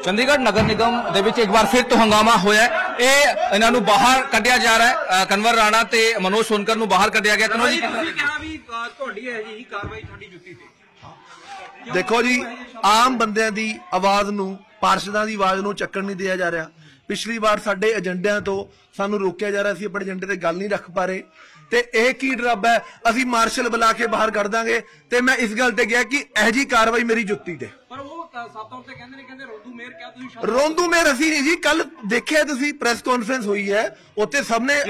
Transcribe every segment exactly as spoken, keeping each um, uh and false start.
चंडीगढ़ नगर निगम ਦੇ ਵਿੱਚ ਇੱਕ ਵਾਰ ਫਿਰ ਤੋਂ ਹੰਗਾਮਾ ਹੋਇਆ ਇਹ ਇਹਨਾਂ ਨੂੰ ਬਾਹਰ ਕੱਢਿਆ ਜਾ ਰਿਹਾ ਹੈ ਕਨਵਰ ਰਾਣਾ ਤੇ ਮਨੋਜ ਸੋਨਕਰ ਨੂੰ ਬਾਹਰ ਕੱਢਿਆ ਗਿਆ ਕਨਵਰ ਜੀ ਕਿਹਾ ਵੀ ਤੁਹਾਡੀ ਹੈ ਜੀ ਕਾਰਵਾਈ ਤੁਹਾਡੀ ਜੁੱਤੀ ਤੇ ਦੇਖੋ ਜੀ ਆਮ ਬੰਦਿਆਂ ਦੀ ਆਵਾਜ਼ ਨੂੰ ਪਾਰਸ਼ਦਾਂ ਦੀ ਆਵਾਜ਼ ਨੂੰ ਚੱਕਣ ਨਹੀਂ ਦਿਆ ਜਾ ਰਿਹਾ ਪਿਛਲੀ ਵਾਰ ਸਾਡੇ ਏਜੰਡਿਆਂ ਤੋਂ ਸਾਨੂੰ ਰੋਕਿਆ ਜਾ ਰਿਹਾ ਸੀ ਆਪਣੇ ਏਜੰਡੇ ਤੇ ਗੱਲ ਨਹੀਂ ਰੱਖ ਪਾ ਰਹੇ ਤੇ ਇਹ ਕੀ ਡਰਬ ਹੈ ਅਸੀਂ ਮਾਰਸ਼ਲ ਬੁਲਾ ਕੇ ਬਾਹਰ ਕੱਢ ਦਾਂਗੇ ਤੇ ਮੈਂ ਇਸ ਗੱਲ ਤੇ ਗਿਆ ਕਿ ਇਹ ਜੀ ਕਾਰਵਾਈ ਮੇਰੀ ਜੁੱਤੀ ਤੇ ਪਰ ਉਹ ਸਾਤੋਂ ਤੇ ਕਹਿੰਦੇ ਨੇ ਕਹਿੰਦੇ ਰੋਂਦੂ ਮੇਰ ਕਿਹਾ ਤੁਸੀਂ ਰੋਂਦੂ ਮੇਰ ਅਸੀਂ ਨਹੀਂ ਜੀ ਕੱਲ ਦੇਖਿਆ ਤੁਸੀਂ ਪ੍ਰੈਸ ਕਾਨਫਰੰਸ ਹੋਈ ਹੈ ਉੱਥੇ ਸਭ ਨੇ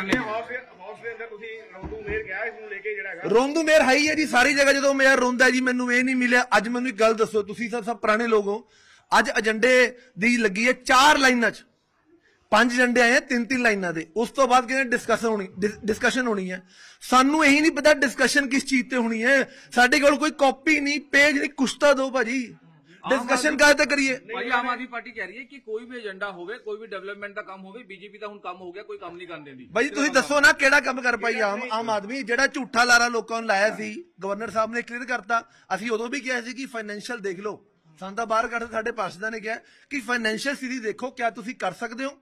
ਰੋਂਦੂ ਮੇਰ ਹੈ ਹੀ ਹੈ ਜੀ ਸਾਰੀ ਜਗ੍ਹਾ ਜਦੋਂ ਮੇਰ ਰੋਂਦਾ ਜੀ ਮੈਨੂੰ ਇਹ ਨਹੀਂ ਮਿਲਿਆ ਅੱਜ ਮੈਨੂੰ ਇੱਕ ਗੱਲ ਦੱਸੋ ਤੁਸੀਂ ਸਭ ਸਭ ਪੁਰਾਣੇ ਲੋਕ ਹੋ ਅੱਜ ਏਜੰਡੇ ਦੀ ਲੱਗੀ ਹੈ ਚਾਰ ਲਾਈਨਾਂ 'ਚ ਪੰਜ ਏਜੰਡੇ ਆਏ ਤਿੰਨ ਤਿੰਨ ਲਾਈਨਾਂ ਦੇ ਉਸ ਤੋਂ ਬਾਅਦ ਕਹਿੰਦੇ ਡਿਸਕਸ਼ਨ ਹੋਣੀ ਡਿਸਕਸ਼ਨ ਹੋਣੀ ਹੈ ਸਾਨੂੰ ਇਹੀ ਨਹੀਂ ਪਤਾ ਡਿਸਕਸ਼ਨ ਕਿਸ ਚੀਜ਼ ਤੇ ਹੋਣੀ ਹੈ ਸਾਡੇ ਕੋਲ ਕੋਈ ਕਾਪੀ ਨਹੀਂ पेज नहीं कुछ तो दो भाजी डिस्कशन काहे ते करिए भाई आम आदमी पार्टी कह रही है कि कोई भी एजेंडा होवे कोई भी डेवलपमेंट का काम होवे बीजेपी का हुन काम हो गया कोई काम नहीं करने दी भाई तुसी दसो ना केड़ा काम कर पाई आम आम आदमी जेड़ा झूठा लारा लोकां नूं लाया सी गवर्नर साहब ने क्लियर करता असीं उदों भी कहा सी कि फाइनैंशियल देख लो ਸਾਨੂੰ ਤਾਂ ਬਾਹਰ ਕੱਢ ਸਾਡੇ ਪਾਰਸ਼ਦਾਂ ਨੇ ਕਿਹਾ ਕਿ ਫਾਈਨੈਂਸ਼ੀਅਲ ਸਥਿਤੀ ਦੇਖੋ ਕਿਆ ਤੁਸੀਂ ਕਰ ਸਕਦੇ ਹੋ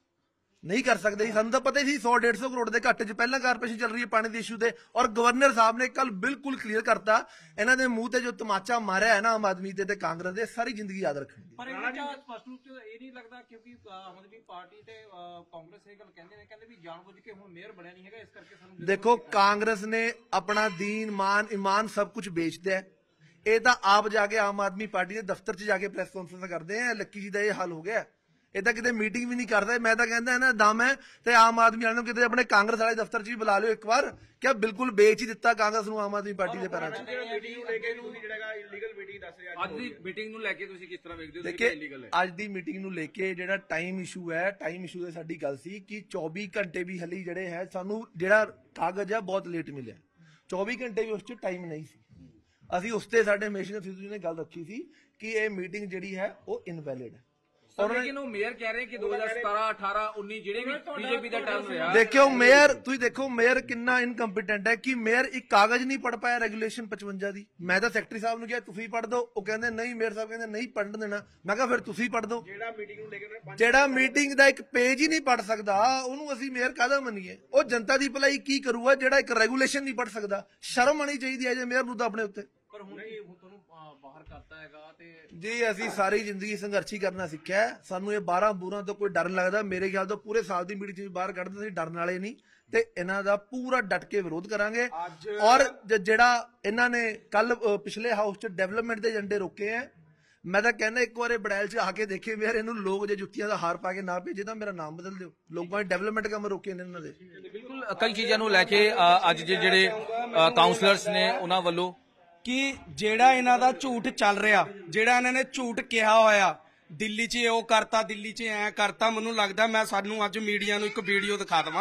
नहीं कर सकते ਸਾਨੂੰ ਤਾਂ ਪਤਾ ਹੀ ਸੀ सौ डेढ़ सौ करोड़ ਦੇ ਘਾਟੇ 'ਚ ਪਹਿਲਾਂ ਕਾਰਪੋਰੇਸ਼ਨ ਚੱਲ ਰਹੀ ਹੈ ਪਾਣੀ ਦੇ ਇਸ਼ੂ ਤੇ ਔਰ ਗਵਰਨਰ ਸਾਹਿਬ ਨੇ ਕੱਲ ਬਿਲਕੁਲ ਕਲੀਅਰ ਕਰਤਾ ਇਹਨਾਂ ਦੇ ਮੂੰਹ ਤੇ ਜੋ ਤਮਾਚਾ ਮਾਰਿਆ ਹੈ ਨਾ ਆਮ ਆਦਮੀ ਤੇ ਤੇ ਕਾਂਗਰਸ ਦੇ ਸਾਰੀ ਜ਼ਿੰਦਗੀ ਯਾਦ ਰੱਖਣੀ ਪਰ ਇਹ ਸਪਸ਼ਟ ਰੂਪ ਤੇ ਇਹ ਨਹੀਂ ਲੱਗਦਾ ਕਿਉਂਕਿ ਆਮ ਆਦਮੀ ਪਾਰਟੀ ਤੇ ਕਾਂਗਰਸ ਇਹ ਗੱਲ ਕਹਿੰਦੇ ਨੇ ਕਹਿੰਦੇ ਵੀ ਜਾਣਬੁੱਝ ਕੇ ਹੁਣ ਮੇਅਰ ਬਣਿਆ ਨਹੀਂ ਹੈਗਾ ਇਸ ਕਰਕੇ ਸਾਨੂੰ ਦੇਖੋ ਕਾਂਗਰਸ ਨੇ ਆਪਣਾ ਦੀਨ ਮਾਨ ਈਮਾਨ ਸਭ ਕੁਝ ਵੇਚਦਿਆ ਇਹ ਤਾਂ ਆਪ ਜਾ ਕੇ ਆਮ ਆਦਮੀ ਪਾਰਟੀ ਦੇ ਦਫ਼ਤਰ 'ਚ ਜਾ ਕੇ ਪ੍ਰੈਸ ਕਾਨਫਰੰਸ ਕਰਦੇ ਆ ਲੱਕੀ ਜੀ ਦਾ ਇਹ ਹਾਲ ਹੋ ਗਿਆ ਇਹ ਤਾਂ ਕਿਤੇ ਮੀਟਿੰਗ ਵੀ ਨਹੀਂ ਕਰਦਾ ਮੈਂ ਤਾਂ ਕਹਿੰਦਾ ਨਾ ਦਮ ਹੈ ਤੇ ਆਮ ਆਦਮੀ ਵਾਲਿਆਂ ਨੂੰ ਕਿਤੇ ਆਪਣੇ ਕਾਂਗਰਸ ਵਾਲੇ ਦਫ਼ਤਰ 'ਚ ਵੀ ਬੁਲਾ ਲਿਓ ਇੱਕ ਵਾਰ ਕਿ ਬਿਲਕੁਲ ਵੇਚ ਹੀ ਦਿੱਤਾ ਕਾਂਗਰਸ ਨੂੰ ਆਮ ਆਦਮੀ ਪਾਰਟੀ ਦੇ ਪੈਰਾਂ 'ਚ ਮੀਟਿੰਗ ਨੂੰ ਲੈ ਕੇ ਤੁਸੀਂ ਜਿਹੜਾ ਇਲੀਗਲ ਮੀਟਿੰਗ ਦੱਸ ਰਹੇ ਅੱਜ ਦੀ ਮੀਟਿੰਗ ਨੂੰ ਲੈ ਕੇ ਤੁਸੀਂ ਕਿਸ ਤਰ੍ਹਾਂ ਵੇਖਦੇ ਹੋ ਕਿ ਇਲੀਗਲ ਹੈ ਅੱਜ ਦੀ ਮੀਟਿੰਗ ਨੂੰ ਲੈ ਕੇ ਜਿਹੜਾ ਟਾਈਮ ਇਸ਼ੂ ਹੈ ਟਾਈਮ ਇਸ਼ੂ ਤੇ ਸਾਡੀ ਗੱਲ ਸੀ ਕਿ ਚੌਵੀ ਘੰਟੇ ਵੀ ਹਲੀ ਜਿਹੜੇ ਹੈ ਸਾਨੂੰ ਜਿਹੜਾ ਕਾਗਜ਼ ਹੈ ਬਹੁਤ ਲੇਟ ਮਿਲਿਆ ਚੌਵੀ ਘੰਟੇ ਵੀ ਉਸ 'ਚ ਟਾਈਮ ਨਹੀਂ ਸੀ ਅਸੀਂ ਉਸ ਤੇ ਸਾਡੇ ਮਿਸ਼ਨ ਸਿੱਧੂ ਨੇ ਗੱਲ ਰੱਖੀ ਸੀ ਕਿ ਇਹ ਮੀਟਿੰਗ ਜਿਹੜੀ ਹੈ ਉਹ ਇਨਵੈਲਿਡ ਹੈ और लेकिन वो मेयर कह रहे हैं कि दो हज़ार सत्रह अठारह उन्नीस ਜਿਹੜੇ ਵੀ बीजेपी ਦਾ ਟਰਮ ਰਿਹਾ देखो मेयर ਤੁਸੀਂ ਦੇਖੋ ਮੇयर ਕਿੰਨਾ ਇਨਕੰਪੀਟੈਂਟ ਹੈ ਕਿ ਮੇयर ਇੱਕ ਕਾਗਜ਼ ਨਹੀਂ ਪੜ ਪਾਇਆ ਰੈਗੂਲੇਸ਼ਨ पचवंजा ਦੀ ਮੈਂ ਤਾਂ ਸੈਕਟਰੀ ਸਾਹਿਬ ਨੂੰ ਕਿਹਾ ਤੁਸੀਂ ਪੜ ਦਿਓ ਉਹ ਕਹਿੰਦੇ ਨਹੀਂ ਮੇयर ਸਾਹਿਬ ਕਹਿੰਦੇ ਨਹੀਂ ਪੜਨ ਦੇਣਾ ਮੈਂ ਕਿਹਾ ਫਿਰ ਤੁਸੀਂ ਪੜ ਦਿਓ ਜਿਹੜਾ ਮੀਟਿੰਗ ਨੂੰ ਲੈ ਕੇ ਜਿਹੜਾ ਮੀਟਿੰਗ ਦਾ ਇੱਕ ਪੇਜ ਹੀ ਨਹੀਂ ਪੜ ਸਕਦਾ ਉਹਨੂੰ ਅਸੀਂ ਮੇयर ਕਾਹਦਾ ਮੰਨੀਏ ਉਹ ਜਨਤਾ ਦੀ ਭਲਾਈ ਕੀ ਕਰੂਗਾ ਜਿਹੜਾ ਇੱਕ ਰੈਗੂਲੇਸ਼ਨ ਨਹੀਂ ਪੜ ਸਕਦਾ ਸ਼ਰਮ ਆਣੀ ਚਾਹੀਦੀ ਹੈ ਜੇ ਮੇयर ਨੂੰ ਤਾਂ ਆਪਣੇ ਉੱਤੇ ਪਰ ਹੁਣ ਇਹ ਤੁਹਾਨੂੰ ਬਾਹਰ ਕਰਤਾ ਹੈਗਾ ਤੇ ਜੀ ਅਸੀਂ ਸਾਰੀ ਜ਼ਿੰਦਗੀ ਸੰਘਰਸ਼ੀ ਕਰਨਾ ਸਿੱਖਿਆ ਸਾਨੂੰ ਇਹ ਬਾਰਾਂ ਬੂਰਾਂ ਤੋਂ ਕੋਈ ਡਰ ਲੱਗਦਾ ਮੇਰੇ ਖਿਆਲ ਤੋਂ ਪੂਰੇ ਸਾਲ ਦੀ ਮੀਟਿੰਗ 'ਚ ਬਾਹਰ ਕੱਢਦੇ ਸੀ ਡਰਨ ਵਾਲੇ ਨਹੀਂ ਤੇ ਇਹਨਾਂ ਦਾ ਪੂਰਾ ਡਟ ਕੇ ਵਿਰੋਧ ਕਰਾਂਗੇ ਔਰ ਜਿਹੜਾ ਇਹਨਾਂ ਨੇ ਕੱਲ ਪਿਛਲੇ ਹਾਊਸ 'ਚ ਡਿਵੈਲਪਮੈਂਟ ਦੇ ਏਜੰਡੇ ਰੋਕੇ ਆ ਮੈਂ ਤਾਂ ਕਹਿੰਦਾ ਇੱਕ ਵਾਰੇ ਬੜੈਲ 'ਚ ਆ ਕੇ ਦੇਖੇ ਯਾਰ ਇਹਨੂੰ ਲੋਕ ਜੇ ਜੁੱਤੀਆਂ ਦਾ ਹਾਰ ਪਾ ਕੇ ਨਾ ਭੇਜੇ ਤਾਂ ਮੇਰਾ ਨਾਮ ਬਦਲ ਦਿਓ ਲੋਕਾਂ ਦੇ ਡਿਵੈਲਪਮੈਂਟ ਕੰਮ ਰੋਕੇ ਨੇ ਇਹਨਾਂ ਦੇ ਬਿਲਕੁਲ ਕਈ ਚੀਜ਼ਾਂ ਨੂੰ ਲੈ ਕੇ ਅੱਜ ਦੇ ਜਿਹੜੇ ਕਾਉਂਸਲਰਸ ਨੇ ਉਹਨਾਂ ਵੱਲੋਂ कि जेड़ा इन्हां दा झूठ चल रहा जेड़ा इन्हां ने झूठ कहा होया दिल्ली च ओ करता दिल्ली च ऐ करता मैनूं लगदा मैं सानूं अज मीडिया नूं एक वीडियो दिखा देवां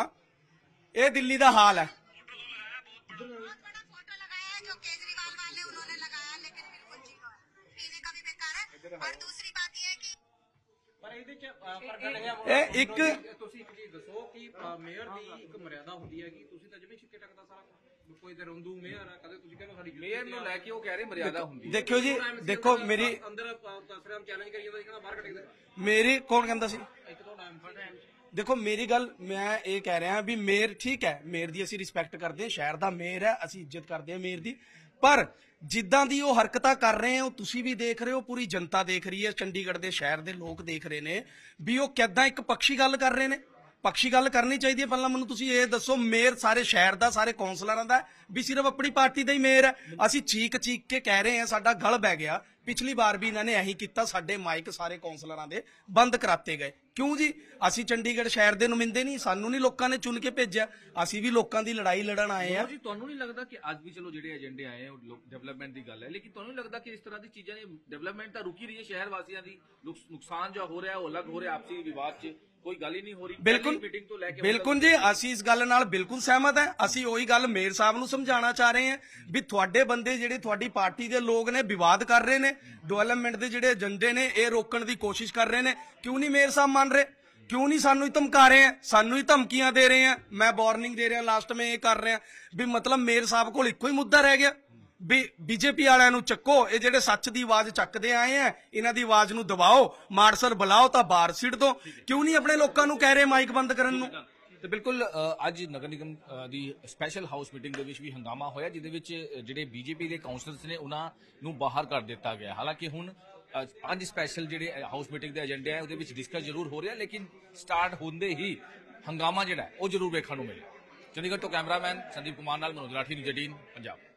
ये दिल्ली दा हाल है एक ਮੇਅਰ ਦੀ ਇੱਕ ਮਰਿਆਦਾ ਹੁੰਦੀ ਹੈ ਕਿ ਤੁਸੀਂ ਤਾਂ ਜਿਵੇਂ ਛਿੱਕੇ ਟੱਕਦਾ ਸਾਰਾ ਕੋਈ ਤੇ ਰੋਂਦੂ ਮੇਅਰ ਆ ਕਦੇ ਤੁਸੀਂ ਕਹਿੰਦੇ ਸਾਡੀ ਮੇਅਰ ਨੂੰ ਲੈ ਕੇ ਉਹ ਕਹਿ ਰਹੇ ਮਰਿਆਦਾ ਹੁੰਦੀ ਦੇਖਿਓ ਜੀ ਦੇਖੋ ਮੇਰੀ ਅੰਦਰ ਤਸਰੀਮ ਚੈਲੰਜ ਕਰੀ ਜਾਂਦਾ ਸੀ ਕਹਿੰਦਾ ਬਾਹਰ ਕੱਢ ਦੇ ਮੇਰੀ ਕੌਣ ਕਹਿੰਦਾ ਸੀ ਇੱਕ ਤੋਂ ਟਾਈਮ ਫੜ ਰਿਹਾ ਦੇਖੋ ਮੇਰੀ ਗੱਲ ਮੈਂ ਇਹ ਕਹਿ ਰਿਹਾ ਵੀ ਮੇਅਰ ਠੀਕ ਹੈ ਮੇਅਰ ਦੀ ਅਸੀਂ ਰਿਸਪੈਕਟ ਕਰਦੇ ਹਾਂ ਸ਼ਹਿਰ ਦਾ ਮੇਅਰ ਹੈ ਅਸੀਂ ਇੱਜ਼ਤ ਕਰਦੇ ਹਾਂ ਮੇਅਰ ਦੀ ਪਰ ਜਿੱਦਾਂ ਦੀ ਉਹ ਹਰਕਤਾਂ ਕਰ ਰਹੇ ਹੋ ਤੁਸੀਂ ਵੀ ਦੇਖ ਰਹੇ ਹੋ ਪੂਰੀ ਜਨਤਾ ਦੇਖ ਰਹੀ ਹੈ ਚੰਡੀਗੜ੍ਹ ਦੇ ਸ਼ਹਿਰ ਦੇ ਲੋਕ ਦੇਖ ਰਹੇ ਨੇ ਵੀ ਉਹ ਕਿੱਦਾਂ ਇੱਕ ਪੱਖੀ ਗੱਲ ਕਰ ਰਹੇ ਨੇ ਪੱਖੀ ਗੱਲ ਕਰਨੀ ਚਾਹੀਦੀ ਹੈ ਪਹਿਲਾਂ ਮੈਨੂੰ ਤੁਸੀਂ ਇਹ ਦੱਸੋ ਮੇਅਰ ਸਾਰੇ ਸ਼ਹਿਰ ਦਾ ਸਾਰੇ ਕੌਂਸਲਰਾਂ ਦਾ ਵੀ ਸਿਰਫ ਆਪਣੀ ਪਾਰਟੀ ਦਾ ਹੀ ਮੇਅਰ ਹੈ ਅਸੀਂ ਚੀਕ ਚੀਕ ਕੇ ਕਹਿ ਰਹੇ ਹਾਂ ਸਾਡਾ ਗਲ ਬਹਿ ਗਿਆ ਪਿਛਲੀ ਵਾਰ ਵੀ ਇਹਨਾਂ ਨੇ ਇਹੀ ਕੀਤਾ ਸਾਡੇ ਮਾਈਕ ਸਾਰੇ ਕੌਂਸਲਰਾਂ ਦੇ ਬੰਦ ਕਰਾਤੇ ਗਏ ਕਿਉਂ ਜੀ ਅਸੀਂ ਚੰਡੀਗੜ੍ਹ ਸ਼ਹਿਰ ਦੇ ਨੁਮਾਇੰਦੇ ਨਹੀਂ ਸਾਨੂੰ ਨਹੀਂ ਲੋਕਾਂ ਨੇ ਚੁਣ ਕੇ ਭੇਜਿਆ ਅਸੀਂ ਵੀ ਲੋਕਾਂ ਦੀ ਲੜਾਈ ਲੜਨ ਆਏ ਆ ਜੀ ਤੁਹਾਨੂੰ ਨਹੀਂ ਲੱਗਦਾ ਕਿ ਅੱਜ ਵੀ ਚਲੋ ਜਿਹੜੇ ਏਜੰਡੇ ਆਏ ਉਹ ਡਿਵੈਲਪਮੈਂਟ ਦੀ ਗੱਲ ਹੈ ਲੇਕਿਨ ਤੁਹਾਨੂੰ ਨਹੀਂ ਲੱਗਦਾ ਕਿ ਇਸ ਤਰ੍ਹਾਂ ਦੀ ਚੀਜ਼ਾਂ ਦੀ ਡਿਵੈਲਪਮੈਂਟ ਤਾਂ ਰੁਕੀ ਰਹੀ ਹੈ ਸ਼ਹਿਰ ਵਾਸੀਆਂ ਦੀ ਨੁਕਸਾਨ ਜੋ ਹੋ ਰਿਹਾ ਉਹ ਅਲੱਗ ਹੋ ਰਿਹਾ ਆਪਸੀ ਵਿਵਾਦ 'ਚ ਕੋਈ ਗੱਲ ਹੀ ਨਹੀਂ ਹੋ ਰਹੀ ਬਿਲਕੁਲ ਮੀਟਿੰਗ ਤੋਂ ਲੈ ਕੇ ਬਿਲਕੁਲ ਜੀ ਅਸੀਂ ਇਸ ਗੱਲ ਨਾਲ ਬਿਲਕੁਲ ਸਹਿਮਤ ਹਾਂ ਅਸੀਂ ਉਹੀ ਗੱਲ ਮੇਅਰ ਸਾਹਿਬ ਨੂੰ ਸਮਝਾਉਣਾ ਚਾਹ ਰਹੇ ਹਾਂ ਵੀ ਤੁਹਾਡੇ ਬੰਦੇ ਜਿਹੜੇ ਤੁਹਾਡੀ ਪਾਰਟੀ ਦੇ ਲੋਕ ਨੇ ਵਿਵਾਦ ਕਰ ਰਹੇ ਨੇ ਡਿਵੈਲਪਮੈਂਟ ਦੇ ਜਿਹੜੇ ਏਜੰਡੇ ਨੇ ਇਹ ਰੋਕਣ ਦੀ ਕੋਸ਼ਿਸ਼ ਕਰ ਰਹੇ ਨੇ ਕਿਉਂ ਨਹੀਂ ਮੇਅਰ ਸਾਹਿਬ ਮੰਨ ਰਹੇ क्यों नहीं सानू ही धमका रहे हैं सानू ही धमकियां दे रहे हैं मैं वार्निंग दे रहा लास्ट में ये कर रहा भी मतलब मेयर साहब को इको ही मुद्दा रह गया ਵੀ ਬੀਜੇਪੀ ਵਾਲਿਆਂ ਨੂੰ ਚੱਕੋ, ਇਹ ਜਿਹੜੇ ਸੱਚ ਦੀ ਆਵਾਜ਼ ਚੱਕਦੇ ਆਏ ਆ ਇਹਨਾਂ ਦੀ ਆਵਾਜ਼ ਨੂੰ ਦਬਾਓ, ਮਾਰਸ਼ਲ ਬੁਲਾਓ ਤਾਂ ਬਾਹਰ ਸਿੱਟ ਦੋ। ਕਿਉਂ ਨਹੀਂ ਆਪਣੇ ਲੋਕਾਂ ਨੂੰ ਕਹਿ ਰਹੇ ਮਾਈਕ ਬੰਦ ਕਰਨ ਨੂੰ? ਤੇ ਬਿਲਕੁਲ ਅ, ਅੱਜ ਨਗਰ ਨਿਗਮ ਅ, ਦੀ ਸਪੈਸ਼ਲ ਹਾਊਸ ਮੀਟਿੰਗ ਦੇ ਵਿੱਚ ਵੀ ਹੰਗਾਮਾ ਹੋਇਆ, ਜਿਹਦੇ ਵਿੱਚ ਜਿਹੜੇ ਬੀਜੇਪੀ ਦੇ ਕਾਉਂਸਲਰਸ ਨੇ ਉਹਨਾਂ ਨੂੰ ਬਾਹਰ ਕਰ ਦਿੱਤਾ ਗਿਆ। ਹਾਲਾਂਕਿ ਹੁਣ ਅ, ਅੱਜ ਸਪੈਸ਼ਲ ਜਿਹੜੇ ਹਾਊਸ ਮੀਟਿੰਗ ਦੇ ਏਜੰਡੇ ਆ ਉਹਦੇ ਵਿੱਚ ਡਿਸਕਸ ਜ਼ਰੂਰ ਹੋ ਰਿਹਾ, ਲੇਕਿਨ ਸਟਾਰਟ ਹੁੰਦੇ ਹੀ ਹੰਗਾਮਾ ਜਿਹੜਾ ਉਹ ਜ਼ਰੂਰ ਵੇਖਣ ਨੂੰ ਮਿਲਿਆ। ਚੰਡੀਗੜ੍ਹ ਤੋਂ ਕੈਮਰਾਮੈਨ ਸੰਦੀਪ ਕੁਮਾਰ ਨਾਲ ਮਨੋਜ ਰਾਠੀ, ਨਿਊਜ਼ ਅਠਾਰਾਂ ਪੰਜਾਬ।